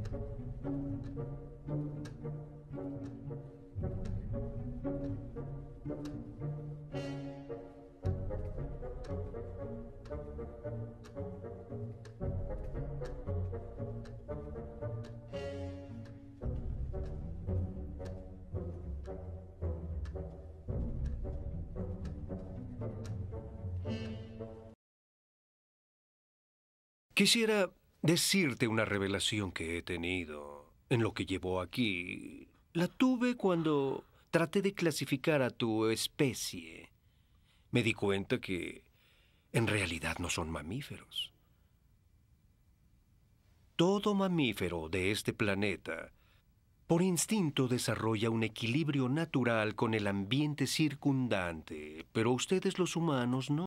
Quisiera decirte una revelación que he tenido en lo que llevó aquí. La tuve cuando traté de clasificar a tu especie. Me di cuenta que en realidad no son mamíferos. Todo mamífero de este planeta, por instinto, desarrolla un equilibrio natural con el ambiente circundante, pero ustedes los humanos no.